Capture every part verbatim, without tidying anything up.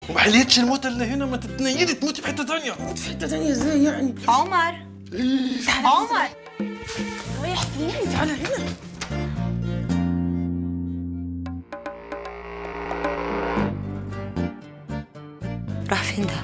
وما حليتش الموت اللي هنا، ما تتنيلي تموتي في حته ثانيه. في حته ثانيه ازاي يعني؟ عمر عمر رايح فين؟ تعالى هنا. راح فين ده؟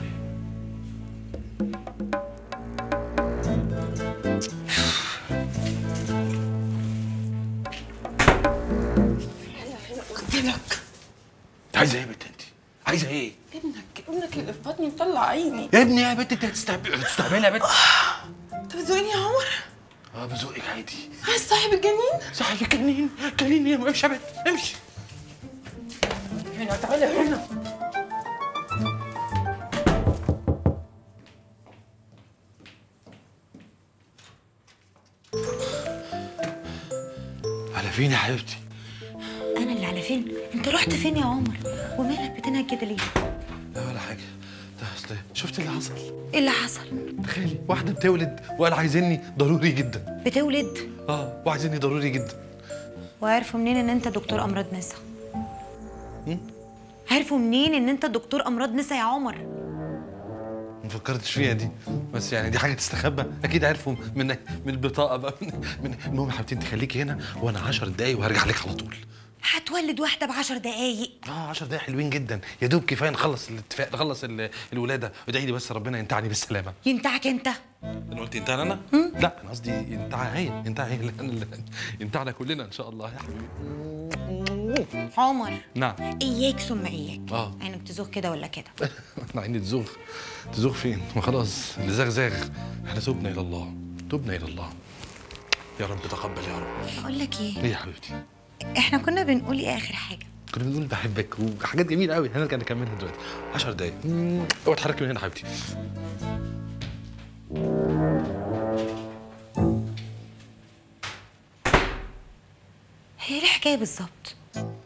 قلت لك. عايزه ايه يا بنت انت؟ عايزه ايه؟ ابنك ابنك اللي في بطني مطلع عيني. يا ابني يا بنت انت هتستهبلي هتستهبلي يا بنت. انت بتزورني يا عمر؟ اه بزوقك عادي. عايز صاحب الجنين؟ صاحب الجنين؟ جنين ايه؟ امشي يا بنت امشي. هنا تعالى هنا. على فين يا حبيبتي؟ انا اللي على فين؟ انت رحت فين يا عمر؟ ومالك بتنهج كده ليه؟ لا ولا حاجه. ده اصل شفت اللي حصل؟ ايه اللي حصل؟ تخيلي واحده بتولد وقال عايزيني ضروري جدا. بتولد؟ اه وعايزيني ضروري جدا. وعرفوا منين ان انت دكتور امراض نسا؟ عرفوا منين ان انت دكتور امراض نسا يا عمر؟ ما فكرتش فيها دي، بس يعني دي حاجه تستخبى، اكيد عرفوا من من البطاقه بقى. من, من المهم يا حبيبتي انت خليكي هنا وانا عشر دقايق وهرجع لك على طول. هتولد واحده بعشر دقايق؟ اه عشر دقايق حلوين جدا، يا دوب كفايه نخلص الاتفاق، نخلص الولاده، وادعي لي بس ربنا ينتعني بالسلامه. ينتعك انت؟ انا قلت ينتعني انا؟ لا انا قصدي ينتعها هي، ينتعها هي، ينتعنا كلنا ان شاء الله يا حبيبي. عمر نعم. اياك ثم اياك. اه عينك تزوغ كده ولا كده؟ احنا عيني تزوغ. تزوغ فين؟ ما خلاص اللي زاغ زاغ. احنا تبنا الى الله، تبنا الى الله. يا رب تقبل يا رب. اقول لك ايه؟ ايه يا حبيبتي؟ احنا كنا بنقول ايه اخر حاجه؟ كنا بنقول بحبك وحاجات جميله قوي، هنرجع نكملها دلوقتي. عشر دقايق. اوعى تتحركي من هنا حبيبتي. هي ايه الحكايه بالظبط؟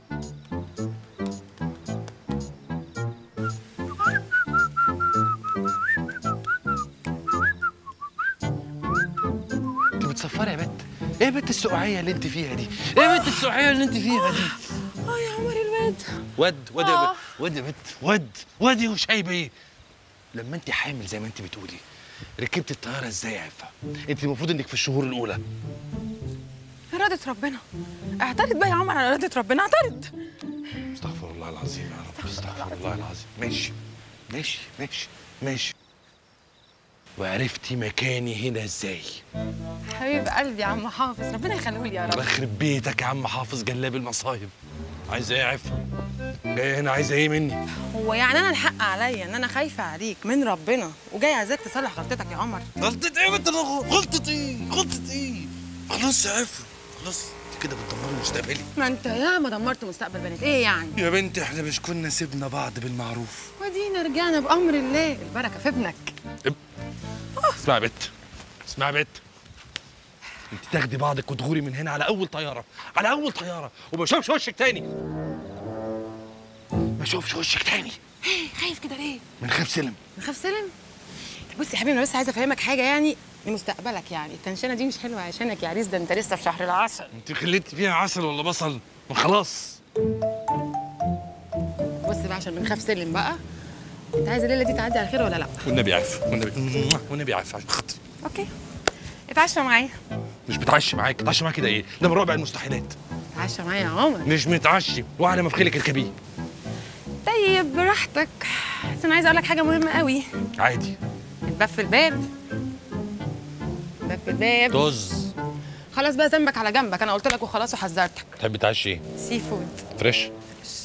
انت بتصفري يا بنت؟ ايه يا بنت السقعيه اللي انت فيها دي؟ ايه يا بنت السقعيه اللي انت فيها دي؟ اه يا عمر الواد. ود ود يا آه. بنت، ود يا بنت، ود ودي وشايبه ايه؟ لما انت حامل زي ما انت بتقولي ركبت الطياره ازاي يا عفه؟ انت المفروض انك في الشهور الاولى. إرادة ربنا. اعترض بقى يا عمر على إرادة ربنا، اعترض. استغفر الله العظيم يا رب، استغفر الله العظيم. ماشي ماشي ماشي ماشي. وعرفتي مكاني هنا ازاي؟ حبيب قلبي يا عم حافظ، ربنا يخليه لي يا رب. يخرب بيتك يا عم حافظ جلاب المصايب. عايزه ايه يا عفه؟ جايه هنا عايزه ايه مني؟ هو يعني انا الحق عليا ان انا خايفه عليك من ربنا وجاي عايزاك تصلح غلطتك يا عمر؟ غلطة ايه بنت؟ غلطة ايه؟ غلطة ايه؟ خلاص يا عفه خلاص، انت كده بتدمري مستقبلي. ما انت ياما دمرت مستقبل بنات، ايه يعني؟ يا بنت احنا مش كنا سيبنا بعض بالمعروف؟ ودينا رجعنا بامر الله، البركه في ابنك. اسمعي يا بنت، اسمعي يا بنت، انت تاخدي بعضك وتغوري من هنا على اول طياره، على اول طياره، وما اشوفش وشك تاني. ما اشوفش وشك تاني. ايه خايف كده ليه؟ من خاف سلم. من خاف سلم؟ بص يا حبيبي انا بس عايزه افهمك حاجه يعني لمستقبلك، يعني التنشنه دي مش حلوه عشانك يا عريس، ده انت لسه في شهر العسل. انت خليتي فيها عسل ولا بصل؟ ما خلاص. بص بقى عشان بنخاف سلم بقى، انت عايز الليله دي تعدي على خير ولا لا؟ والنبي عارف، والنبي والنبي عارف عشان خاطري. اوكي اتعشى معايا. مش بتعشي معاك، بتعشي معاك كده ايه؟ ده من رابع المستحيلات. اتعشى معايا يا عمر. مش متعشي، وعلى ما في خيلك اركبيه. طيب براحتك، بس انا عايزه اقول لك حاجه مهمه قوي. عادي. الباب في الباب، الباب في الباب. طز. خلاص بقى ذنبك على جنبك، انا قلت لك وخلاص وحذرتك. تحب تعشي ايه؟ سي فود فريش؟